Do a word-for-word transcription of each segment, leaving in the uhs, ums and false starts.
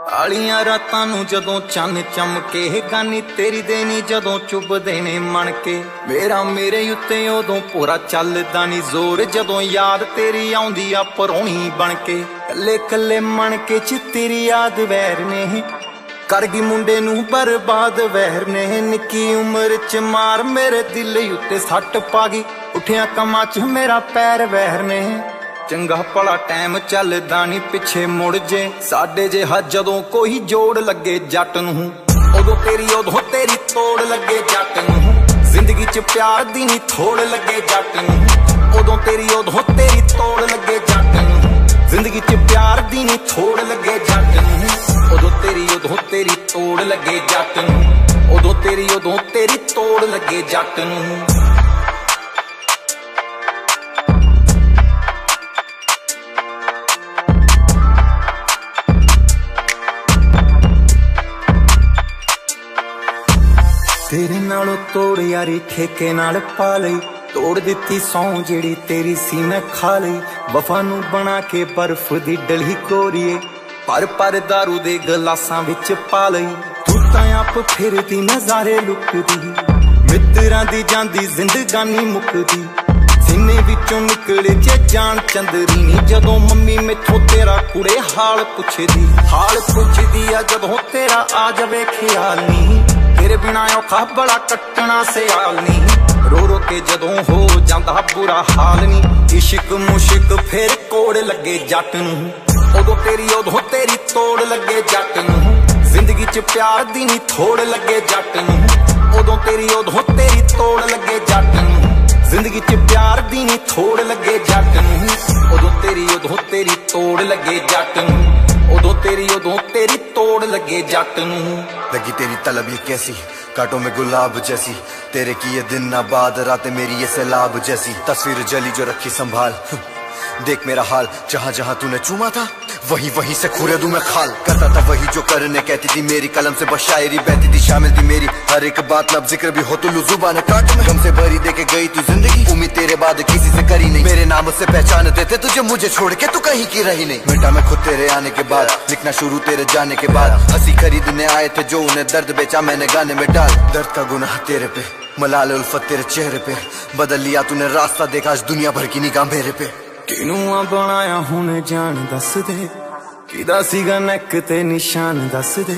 ਆਲੀਆਂ ਰਾਤਾਂ ਨੂੰ ਜਦੋਂ ਚੰਨ ਚਮਕੇ ਗਾਨੀ ਤੇਰੀ ਦੇਣੀ ਜਦੋਂ ਚੁੱਭਦੇ ਨੇ ਮਣ ਕੇ ਮੇਰਾ ਮੇਰੇ ਉੱਤੇ ਉਦੋਂ ਪੂਰਾ ਚੱਲਦਾ ਨੀ ਜ਼ੋਰ ਜਦੋਂ ਯਾਦ ਤੇਰੀ ਆਉਂਦੀ ਆ ਪਰੋਣੀ ਬਣ ਕੇ ਕੱਲੇ ਕੱਲੇ ਮਣ ਕੇ ਚ ਤੇਰੀ ਯਾਦ ਵੈਰ ਨੇ ਕਰ ਗਈ ਮੁੰਡੇ ਨੂੰ ਬਰਬਾਦ ਵਹਿਰ ਨੇ ਨਿੱਕੀ ਉਮਰ ਚ ਮਾਰ ਮੇਰੇ ਦਿਲ ਉੱਤੇ ਸੱਟ ਪਾ ਗਈ ਉੱਠਿਆ ਕਮਾਂ ਚ ਮੇਰਾ ਪੈਰ ਵਹਿਰ ਨੇ ਚੰਗਾ ਭਲਾ ਟਾਈਮ ਚੱਲਦਾ ਨੀ ਪਿੱਛੇ ਮੁੜ ਜੇ ਸਾਡੇ ਜੇ ਹ ਜਦੋਂ ਕੋਈ ਜੋੜ ਲੱਗੇ ਜੱਟ ਨੂੰ ਉਦੋਂ ਤੇਰੀ ਉਦੋਂ ਤੇਰੀ ਤੋੜ ਲੱਗੇ ਜੱਟ ਨੂੰ ਜ਼ਿੰਦਗੀ ਚ ਪਿਆਰ ਦੀ ਨੀ ਥੋੜ ਲੱਗੇ ਜੱਟ ਨੂੰ ਉਦੋਂ ਤੇਰੀ ਉਦੋਂ ਤੇਰੀ ਤੋੜ ਲੱਗੇ ਜੱਟ ਨੂੰ ਜ਼ਿੰਦਗੀ ਚ ਪਿਆਰ ਦੀ ਨੀ ਥੋੜ ਲੱਗੇ ਜੱਟ ਨੂੰ ਉਦੋਂ ਤੇਰੀ ਉਦੋਂ ਤੇਰੀ ਤੋੜ ਲੱਗੇ ਜੱਟ ਨੂੰ ਉਦੋਂ ਤੇਰੀ ਉਦੋਂ ਤੇਰੀ ਤੋੜ ਲੱਗੇ ਜੱਟ ਨੂੰ तेरे नालों तोड़ यारी ठेके नाल पा लई तोड़ दिती सौ जेड़ी तेरी सी मैं खा लई वफा नू बना के बर्फ दी डली कोरीए पर पर दारू दे गलासां विच पा लई तू तां आप फिरदी नज़ारे लुकदी मित्रां दी जांदी जिंदगानी मुकदी सीने विचों निकले जे जान चंदरी नी जदों मम्मी मैथों तेरा कुड़े हाल पुछदी हाल पुछदी आ जदों तेरा आ जावे ख्याल नी तेरे बिना औखा बड़ा कट्टना सियाल नी रो रो के जदों हो जांदा बुरा हाल नी इश्क मुश्क फिर कोड़ लगे जट नूं उदों तेरी उदों तेरी तोड़ लगे जट नूं जिंदगी च प्यार दी नी थोड़ लगे जट नूं उदों तेरी उदों तेरी तोड़ लगे जट नूं जिंदगी च प्यार दी नी थोड़ लगे जट नूं उदों तेरी उदों तेरी तोड़ लगे जट नूं उदों तेरी उदों तेरी तोड़ लगे जट नूं लगी तेरी तलब ये कैसी कांटों में गुलाब जैसी तेरे की ये दिन ना बाद रातें मेरी ये सैलाब जैसी तस्वीर जली जो रखी संभाल देख मेरा हाल जहाँ जहाँ तूने चूमा था वही वही से खुरे दूं मैं खाल करता था वही जो करने कहती थी मेरी कलम से बस शायरी बहती थी शामिल थी मेरी हर एक बात में अब जिक्र भी हो तू लू जुबान काट में गम से भरी दे के गई तू जिंदगी उम्मीद तेरे बाद किसी से करी नहीं मेरे नाम से पहचान देते तुझे मुझे छोड़ के तू कहीं की रही नहीं मिटा मैं खुद तेरे आने के बाद लिखना शुरू तेरे जाने के बाद हंसी खरीदने आए थे जो उन्हें दर्द बेचा मैंने गाने में डाल दर्द का गुनाह तेरे पे मलाल उल्फत तेरे चेहरे पे बदल लिया तूने रास्ता देखा आज दुनिया भर की निगाह मेरे पे किनू बनाया हुण जान दस दे किदा सीगा नैक ते निशान दस दे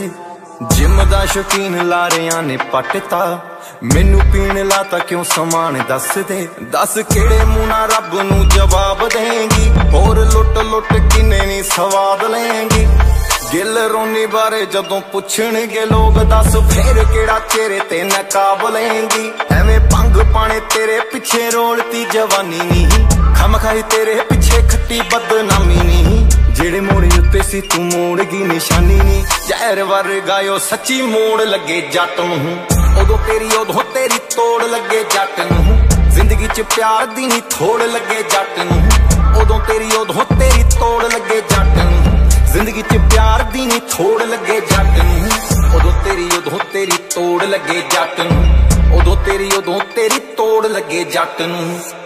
जिम दा शौकीन लारियां ने पटता मैनू पीण लाता क्यों समान दस दे दस केड़े मुंह नाल रब नू जवाब देंगी होर लुट लुट किन्ने नी स्वाद लेंगी गिल रोनी बारे जदों पुछणगे लोग दस फेर केड़ा चेहरे ते नकाब लेंगी एवें भंग पाने तेरे पिछे रोलती जवानी नी खम खाई तेरे पिछे खट्टी बदनामी नी जेड़े मोड़ उत्ते सी तू मोड़ गई निशानी नी जहर वर गायो सच्ची मोड़ लगे जट नूं उदों तेरी उदों तेरी तोड़ लगे जट नूं जिंदगी च प्यार दी नी थोड़ लगे जट नूं उदों तेरी उदों तेरी तोड़ लगे जट नूं जिंदगी च प्यार दी नी थोड़ लगे जट नूं उदों तेरी उदों तेरी तोड़ लगे जट नूं उदों तेरी उदों तेरी तोड़ लगे जट नूं।